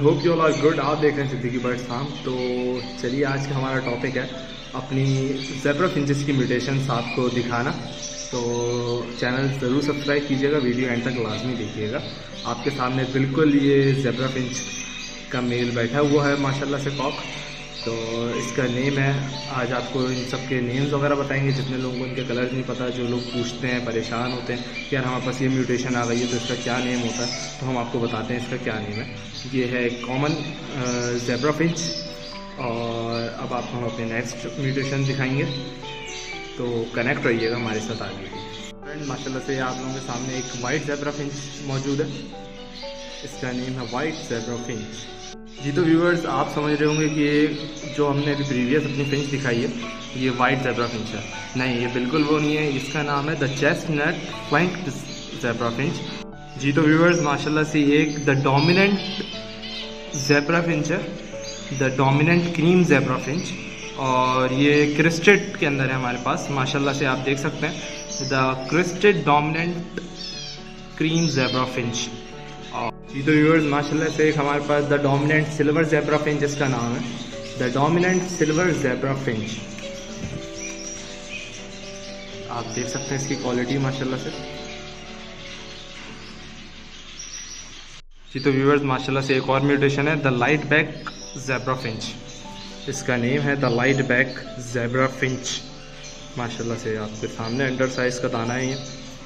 Hope you all are good. आप देख रहे हैं सिद्दीकी बर्ड्स फार्म। तो चलिए आज का हमारा टॉपिक है अपनी ज़ेब्रा फिंचेस की म्यूटेशंस आपको दिखाना। तो चैनल ज़रूर सब्सक्राइब कीजिएगा, वीडियो एंड तक लाजमी देखिएगा। आपके सामने बिल्कुल ये ज़ेब्रा फिंच का मेल बैठा हुआ है माशाल्लाह से कॉक। तो इसका नेम है, आज आपको इन सब के नेम्स वगैरह बताएंगे। जितने लोगों को इनके कलर्स नहीं पता, जो लोग पूछते हैं परेशान होते हैं कि यार हमारे पास ये म्यूटेशन आ गई है तो इसका क्या नेम होता है, तो हम आपको बताते हैं इसका क्या नेम है। ये है कॉमन ज़ेब्रा फिंच। और अब आपको हम अपने नेक्स्ट म्यूटेशन दिखाएंगे, तो कनेक्ट रहिएगा हमारे साथ आगे। फ्रेंड माशाल्लाह से आप लोगों के सामने एक वाइट ज़ेब्रा फिंच मौजूद है। इसका नेम है वाइट ज़ेब्रा फिंच। जी तो व्यूअर्स, आप समझ रहे होंगे कि ये जो हमने अभी प्रीवियस अपनी फिंच दिखाई है ये वाइट ज़ेब्रा फिंच है। नहीं, ये बिल्कुल वो नहीं है। इसका नाम है the chestnut flanked zebra finch. जी तो व्यूअर्स, माशाल्लाह से एक द डोमिनेंट ज़ेब्रा फिंच है, the dominant cream zebra finch. और ये क्रिस्टेड के अंदर है हमारे पास। माशाल्लाह से आप देख सकते हैं the crested dominant cream zebra finch. जी तो व्यूअर्स, माशाल्लाह से एक हमारे पास the dominant silver zebra finch, इसका नाम है the dominant silver zebra finch. आप देख सकते हैं इसकी क्वालिटी माशाल्लाह से। जी तो व्यूअर्स, माशाल्लाह से एक और म्यूटेशन है the light back zebra finch. इसका नेम है the light back zebra finch. माशाल्लाह से आपके सामने अंडर साइज का दाना है ये।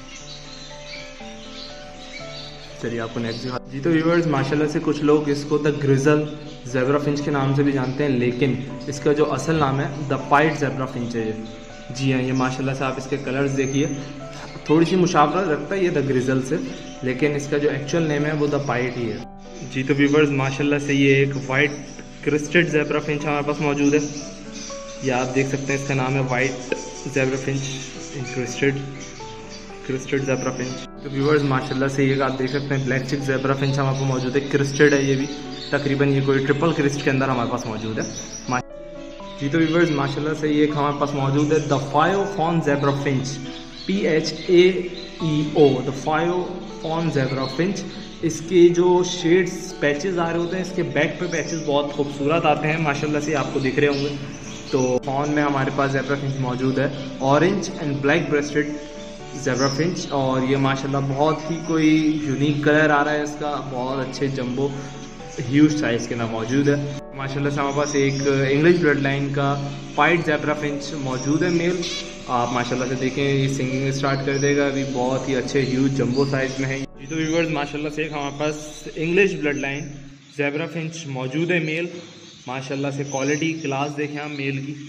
चलिए आपको नेक्स्ट दिखा। जी तो व्यूअर्स, माशाल्लाह से कुछ लोग इसको द ग्रिजल ज़ेब्रा फिंच के नाम से भी जानते हैं, लेकिन इसका जो असल नाम है द पाइट ज़ेब्रा फिंच है ये। जी हाँ, ये माशाल्लाह से आप इसके कलर्स देखिए, थोड़ी सी मुशावरत रखता है ये द ग्रिजल से, लेकिन इसका जो एक्चुअल नेम है वो द पाइट ही है। जी तो व्यूअर्स, माशाल्लाह से ये एक वाइट क्रिस्टेड ज़ेब्रा फिंच हमारे पास मौजूद है। ये आप देख सकते हैं, इसका नाम है white zebra finch crested zebra finch. तो व्यूअर्स, माशाल्लाह से ये आप देख सकते हैं ब्लैक चिक ज़ेब्रा फिंच हमारे पास मौजूद है। क्रिस्टेड है ये भी, तकरीबन ये कोई ट्रिपल क्रिस्ट के अंदर हमारे पास मौजूद है। जी तो व्यूअर्स, माशाल्लाह से ये हमारे पास मौजूद है the phaeo fawn zebra finch, PHAEO, the phaeo fawn zebra finch. इसके जो शेड्स पैचेस आ रहे होते हैं, इसके बैक पे पैचेस बहुत खूबसूरत आते हैं माशाल्लाह से, आपको दिख रहे होंगे। तो फॉन में हमारे पास ज़ेब्रा फिंच मौजूद है orange and black breasted zebra finch. और ये माशाल्लाह बहुत ही कोई यूनिक कलर आ रहा है इसका, बहुत अच्छे जंबो ह्यूज साइज़ के अंदर मौजूद है। माशाल्लाह से हमारे पास एक इंग्लिश ब्लड लाइन का पाइट ज़ेब्रा फिंच मौजूद है मेल। आप माशाल्लाह से देखें, ये सिंगिंग स्टार्ट कर देगा अभी, बहुत ही अच्छे ह्यूज जंबो साइज़ में है। जी तो व्यूअर्स, माशाल्लाह से एक हमारे पास English blood line zebra finch मौजूद है मेल। माशाल्लाह से क्वालिटी क्लास देखें आप मेल की।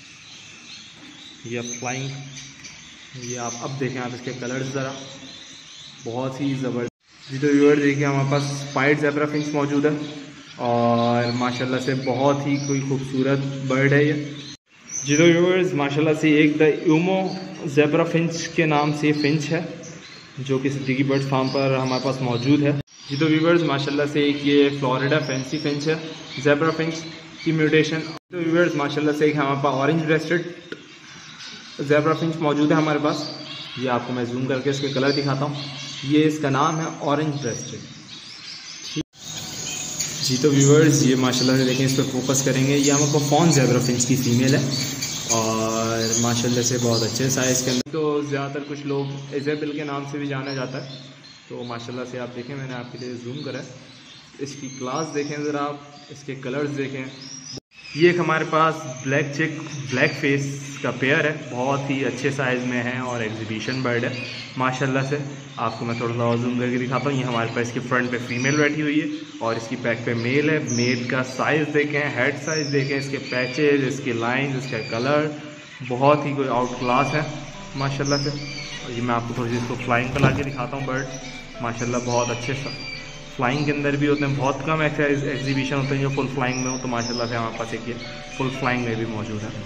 ये फ्लाइंग, ये आप अब देखें आप इसके कलर्स ज़रा, बहुत ही ज़बरदस्त। जी तो व्यूअर देखिए, हमारे पास पाइट ज़ेब्रा फिंच मौजूद है और माशाल्लाह से बहुत ही कोई खूबसूरत बर्ड है ये। जी तो व्यूअर्स, माशाल्लाह से एक द यूमो ज़ेब्रा फिंच के नाम से फिंच है, जो कि सिद्दीकी बर्ड्स फार्म पर हमारे पास मौजूद है। जी तो व्यूअर्स, माशाल्लाह से एक ये फ्लोरिडा फैंसी फिंच है ज़ेब्रा फिंच की म्यूटेशन। तो व्यूअर्स, माशाल्लाह से एक हमारे पास ऑरेंज ब्रेस्टेड ज़ेब्रा फिंच मौजूद है हमारे पास। ये आपको मैं जूम करके इसके कलर दिखाता हूँ। ये इसका नाम है ऑरेंज ब्रेस्टेड। जी तो व्यूअर्स, ये माशाल्लाह से देखें, इस पर फोकस करेंगे। ये हमारे पास फॉन ज़ेब्रा फिंच की फ़ीमेल है और माशाल्लाह से बहुत अच्छे साइज़ के अंदर। तो ज़्यादातर कुछ लोग इज़ेबल के नाम से भी जाना जाता है। तो माशाल्लाह से आप देखें, मैंने आपके लिए जूम करा है। इसकी क्लास देखें ज़रा आप, इसके कलर्स देखें। ये एक हमारे पास ब्लैक चिक ब्लैक फेस का पेयर है, बहुत ही अच्छे साइज़ में है और एग्जीबिशन बर्ड है माशाल्लाह से। आपको मैं थोड़ा सा और जूम करके दिखाता हूँ। ये हमारे पास इसके फ्रंट पे फीमेल बैठी हुई है और इसकी बैक पे मेल है। मेल का साइज़ देखें, हेड साइज़ देखें, इसके पैचेज, इसके लाइन, इसका कलर बहुत ही कोई आउट क्लास है माशाल्लाह से। और ये मैं आपको थोड़ी सी इसको फ्लाइंग पर ला के दिखाता हूँ। बर्ड माशाल्लाह बहुत अच्छे फ्लाइंग के अंदर भी होते हैं, बहुत कम एग्जीबिशन होते हैं जो फुल फ्लाइंग में हो। तो माशाल्लाह से हमारे पास एक ये फुल फ्लाइंग में भी मौजूद है।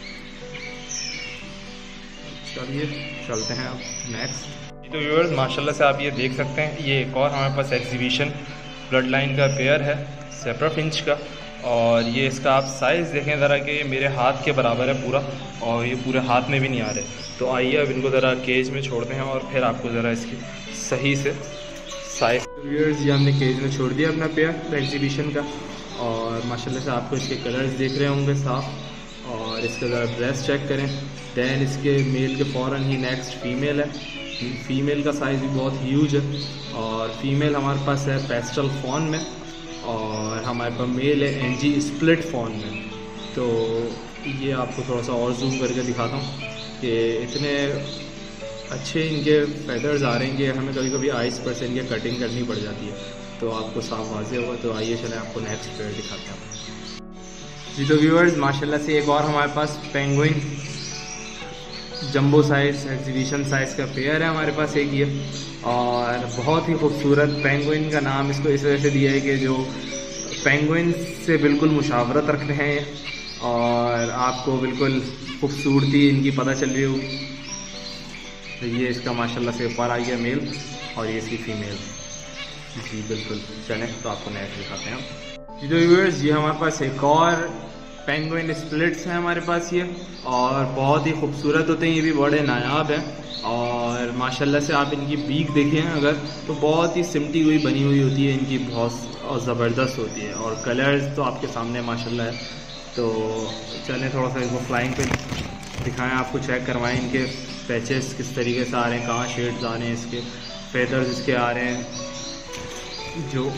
चलिए चलते हैं अब नेक्स्ट। तो व्यूअर्स, माशाल्लाह से आप ये देख सकते हैं, ये एक और हमारे पास एग्जीबिशन ब्लड लाइन का पेयर है ज़ेब्रा फिंच का। और ये इसका आप साइज़ देखें ज़रा कि मेरे हाथ के बराबर है पूरा, और ये पूरे हाथ में भी नहीं आ रहे। तो आइए अब इनको ज़रा केज में छोड़ते हैं और फिर आपको ज़रा इसकी सही से साइज। व्यूअर्स ये हमने केज में छोड़ दिया अपना पेयर एग्जीबिशन का, और माशाल्लाह से आपको इसके कलर्स दिख रहे होंगे साफ। और इसका ज़रा ड्रेस चेक करें। दैन इसके मेल के फ़ौरन ही नेक्स्ट फ़ीमेल है। फ़ीमेल का साइज़ भी बहुत ह्यूज है, और फीमेल हमारे पास है पेस्टल फॉन में, और हमारे पास मेल है एनजी स्प्लिट फॉन में। तो ये आपको थोड़ा सा और जूम करके दिखाता हूँ कि इतने अच्छे इनके फेदर्स आ रहे हैं कि हमें कभी कभी आइस पर से इनके कटिंग करनी पड़ जाती है, तो आपको साफ वाज़ेह होगा। तो आइए चलें आपको नेक्स्ट पेयर दिखाते हैं जी। तो व्यूअर्स माशाल्लाह से एक और हमारे पास penguin jumbo size exhibition size का पेयर है हमारे पास एक ये, और बहुत ही खूबसूरत। पेंगुइन का नाम इसको इस वजह से दिया है कि जो पेंगुइन से बिल्कुल मुशावरत रखते हैं ये, और आपको बिल्कुल खूबसूरती इनकी पता चल रही होगी। तो ये इसका माशाल्लाह से ऊपर आ गया मेल, और ये इसकी फ़ीमेल जी। बिल्कुल चलें तो आपको नेक्स्ट दिखाते हैं जी। तो व्यूअर्स ये हमारे पास एक और पेंगुइन स्प्लिट्स हैं हमारे पास ये, और बहुत ही खूबसूरत होते हैं, ये भी बड़े नायाब हैं। और माशाल्लाह से आप इनकी बीक देखें अगर, तो बहुत ही सिमटी हुई बनी हुई होती है इनकी, बहुत ज़बरदस्त होती है। और कलर्स तो आपके सामने माशाल्लाह है। तो चलें थोड़ा सा इनको फ्लाइंग पे दिखाएं, आपको चेक करवाएं इनके पैचेस किस तरीके से आ रहे हैं, कहाँ शेड्स आ रहे हैं, इसके फेदर्स इसके आ रहे हैं जो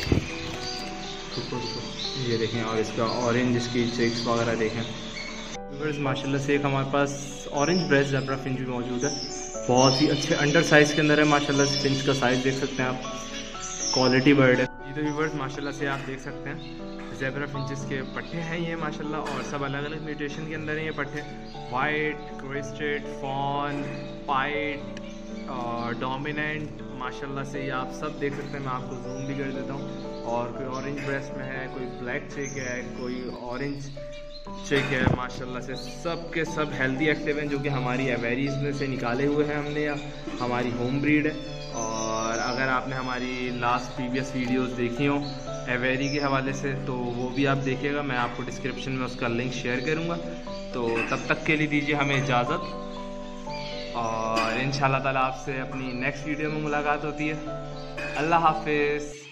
ये देखें। और इसका ऑरेंज इसकी चेक्स वगैरह देखें। माशाल्लाह से एक हमारे पास ऑरेंज ब्रेस्ट ज़ेब्रा फिंच भी मौजूद है, बहुत ही अच्छे अंडर साइज़ के अंदर है माशाल्लाह से। फिंच का साइज़ देख सकते हैं आप, क्वालिटी बर्ड है ये। तो व्यूअर्स माशाल्लाह से आप देख सकते हैं ज़ेब्रा फिंचेस के पट्टे हैं ये माशाल्लाह, और सब अलग अलग म्यूटेशन के अंदर हैं ये पट्टे। वाइट, क्रेस्टेड, फॉन, पाइट और डोमिनेंट माशाल्लाह से ये आप सब देख सकते हैं। मैं आपको जूम भी कर देता हूँ। और कोई ऑरेंज ब्रेस्ट में है, कोई ब्लैक चेक है, कोई ऑरेंज चेक है माशाल्लाह से। सब के सब हेल्दी एक्टिव हैं, जो कि हमारी एवेरीज में से निकाले हुए हैं हमने, या हमारी होम ब्रीड है। और अगर आपने हमारी लास्ट प्रीवियस वीडियोस देखी हो एवेरी के हवाले से, तो वो भी आप देखिएगा, मैं आपको डिस्क्रिप्शन में उसका लिंक शेयर करूँगा। तो तब तक के लिए दीजिए हमें इजाज़त, और इंशाल्लाह ताला आपसे अपनी नेक्स्ट वीडियो में मुलाकात होती है। अल्लाह हाफिज़।